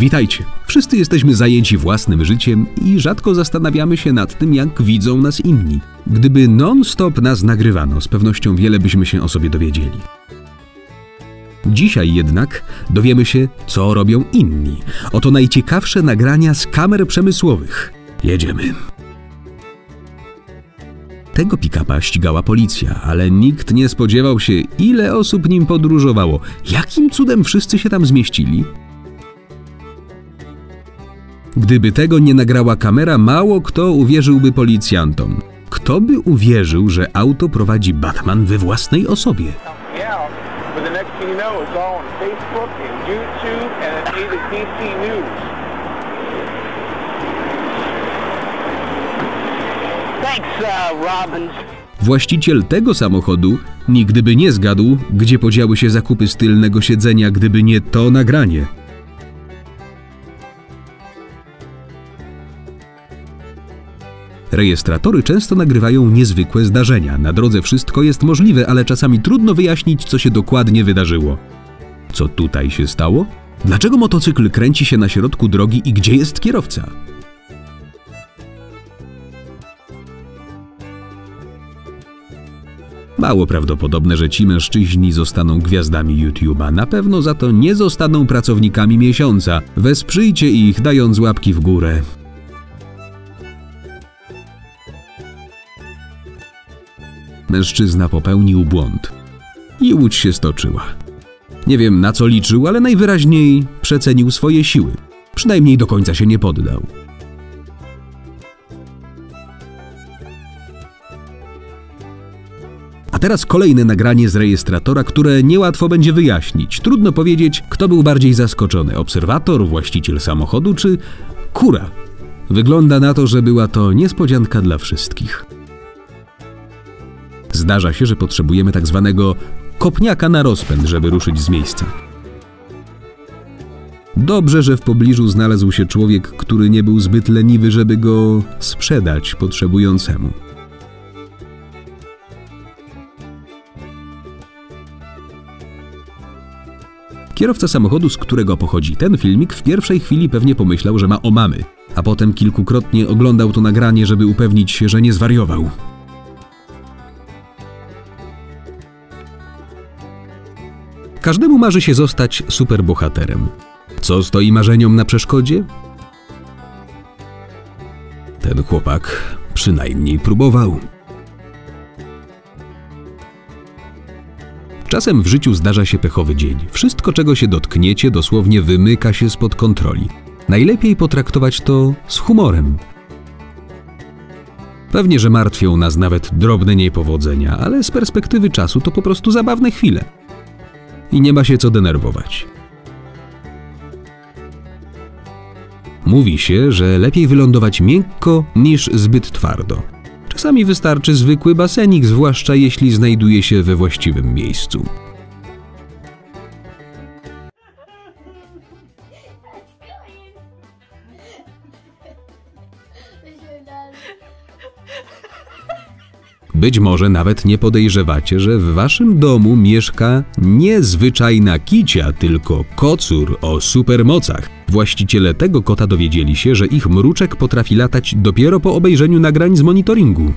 Witajcie! Wszyscy jesteśmy zajęci własnym życiem i rzadko zastanawiamy się nad tym, jak widzą nas inni. Gdyby non-stop nas nagrywano, z pewnością wiele byśmy się o sobie dowiedzieli. Dzisiaj jednak dowiemy się, co robią inni. Oto najciekawsze nagrania z kamer przemysłowych. Jedziemy. Tego pick-upa ścigała policja, ale nikt nie spodziewał się, ile osób nim podróżowało. Jakim cudem wszyscy się tam zmieścili? Gdyby tego nie nagrała kamera, mało kto uwierzyłby policjantom. Kto by uwierzył, że auto prowadzi Batman we własnej osobie? Właściciel tego samochodu nigdy by nie zgadł, gdzie podziały się zakupy z tylnego siedzenia, gdyby nie to nagranie. Rejestratory często nagrywają niezwykłe zdarzenia. Na drodze wszystko jest możliwe, ale czasami trudno wyjaśnić, co się dokładnie wydarzyło. Co tutaj się stało? Dlaczego motocykl kręci się na środku drogi i gdzie jest kierowca? Mało prawdopodobne, że ci mężczyźni zostaną gwiazdami YouTube'a. Na pewno za to nie zostaną pracownikami miesiąca. Wesprzyjcie ich, dając łapki w górę. Mężczyzna popełnił błąd i łódź się stoczyła. Nie wiem, na co liczył, ale najwyraźniej przecenił swoje siły. Przynajmniej do końca się nie poddał. A teraz kolejne nagranie z rejestratora, które niełatwo będzie wyjaśnić. Trudno powiedzieć, kto był bardziej zaskoczony. Obserwator, właściciel samochodu czy kura? Wygląda na to, że była to niespodzianka dla wszystkich. Zdarza się, że potrzebujemy tak zwanego kopniaka na rozpęd, żeby ruszyć z miejsca. Dobrze, że w pobliżu znalazł się człowiek, który nie był zbyt leniwy, żeby go sprzedać potrzebującemu. Kierowca samochodu, z którego pochodzi ten filmik, w pierwszej chwili pewnie pomyślał, że ma omamy, a potem kilkukrotnie oglądał to nagranie, żeby upewnić się, że nie zwariował. Każdemu marzy się zostać superbohaterem. Co stoi marzeniom na przeszkodzie? Ten chłopak przynajmniej próbował. Czasem w życiu zdarza się pechowy dzień. Wszystko, czego się dotkniecie, dosłownie wymyka się spod kontroli. Najlepiej potraktować to z humorem. Pewnie, że martwią nas nawet drobne niepowodzenia, ale z perspektywy czasu to po prostu zabawne chwile. I nie ma się co denerwować. Mówi się, że lepiej wylądować miękko niż zbyt twardo. Czasami wystarczy zwykły basenik, zwłaszcza jeśli znajduje się we właściwym miejscu. Być może nawet nie podejrzewacie, że w waszym domu mieszka nie zwyczajna kicia, tylko kocur o supermocach. Właściciele tego kota dowiedzieli się, że ich mruczek potrafi latać dopiero po obejrzeniu nagrań z monitoringu.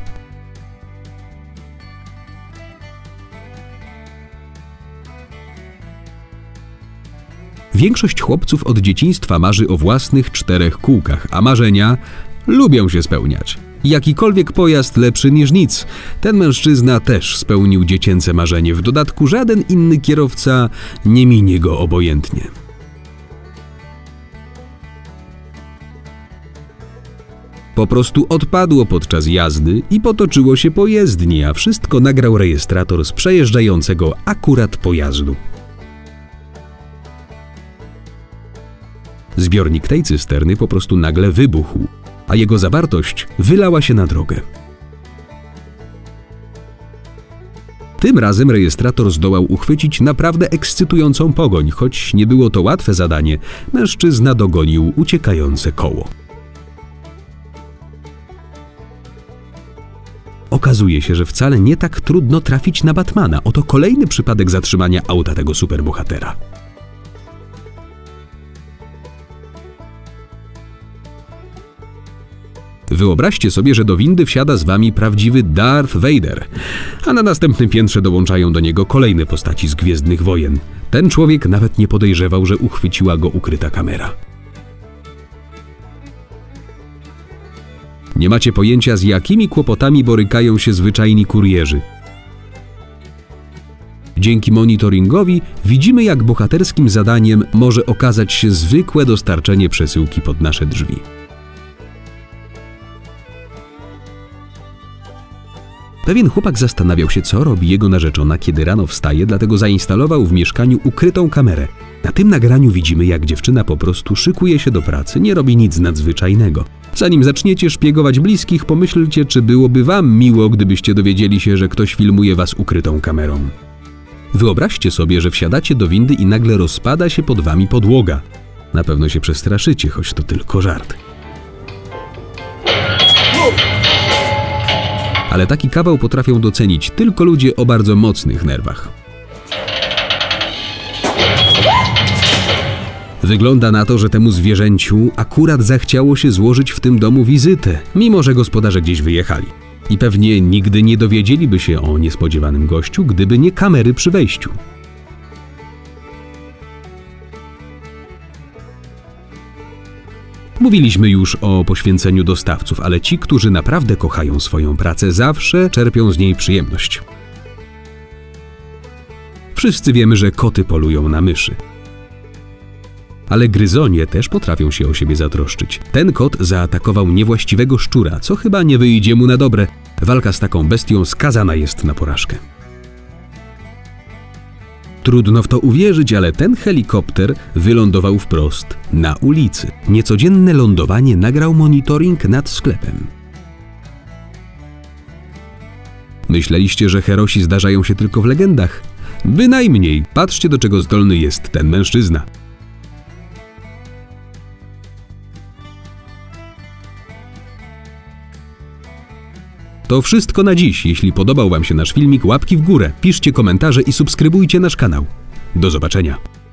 Większość chłopców od dzieciństwa marzy o własnych 4 kółkach, a marzenia lubią się spełniać. Jakikolwiek pojazd lepszy niż nic. Ten mężczyzna też spełnił dziecięce marzenie. W dodatku żaden inny kierowca nie minie go obojętnie. Po prostu odpadło podczas jazdy i potoczyło się po jezdni, a wszystko nagrał rejestrator z przejeżdżającego akurat pojazdu. Zbiornik tej cysterny po prostu nagle wybuchł, a jego zawartość wylała się na drogę. Tym razem rejestrator zdołał uchwycić naprawdę ekscytującą pogoń. Choć nie było to łatwe zadanie, mężczyzna dogonił uciekające koło. Okazuje się, że wcale nie tak trudno trafić na Batmana. Oto kolejny przypadek zatrzymania auta tego superbohatera. Wyobraźcie sobie, że do windy wsiada z wami prawdziwy Darth Vader, a na następnym piętrze dołączają do niego kolejne postaci z Gwiezdnych Wojen. Ten człowiek nawet nie podejrzewał, że uchwyciła go ukryta kamera. Nie macie pojęcia, z jakimi kłopotami borykają się zwyczajni kurierzy. Dzięki monitoringowi widzimy, jak bohaterskim zadaniem może okazać się zwykłe dostarczenie przesyłki pod nasze drzwi. Pewien chłopak zastanawiał się, co robi jego narzeczona, kiedy rano wstaje, dlatego zainstalował w mieszkaniu ukrytą kamerę. Na tym nagraniu widzimy, jak dziewczyna po prostu szykuje się do pracy, nie robi nic nadzwyczajnego. Zanim zaczniecie szpiegować bliskich, pomyślcie, czy byłoby wam miło, gdybyście dowiedzieli się, że ktoś filmuje was ukrytą kamerą. Wyobraźcie sobie, że wsiadacie do windy i nagle rozpada się pod wami podłoga. Na pewno się przestraszycie, choć to tylko żart. Ale taki kawał potrafią docenić tylko ludzie o bardzo mocnych nerwach. Wygląda na to, że temu zwierzęciu akurat zachciało się złożyć w tym domu wizytę, mimo że gospodarze gdzieś wyjechali. I pewnie nigdy nie dowiedzieliby się o niespodziewanym gościu, gdyby nie kamery przy wejściu. Mówiliśmy już o poświęceniu dostawców, ale ci, którzy naprawdę kochają swoją pracę, zawsze czerpią z niej przyjemność. Wszyscy wiemy, że koty polują na myszy. Ale gryzonie też potrafią się o siebie zatroszczyć. Ten kot zaatakował niewłaściwego szczura, co chyba nie wyjdzie mu na dobre. Walka z taką bestią skazana jest na porażkę. Trudno w to uwierzyć, ale ten helikopter wylądował wprost na ulicy. Niecodzienne lądowanie nagrał monitoring nad sklepem. Myśleliście, że herosi zdarzają się tylko w legendach? Bynajmniej. Patrzcie, do czego zdolny jest ten mężczyzna. To wszystko na dziś. Jeśli podobał wam się nasz filmik, łapki w górę, piszcie komentarze i subskrybujcie nasz kanał. Do zobaczenia.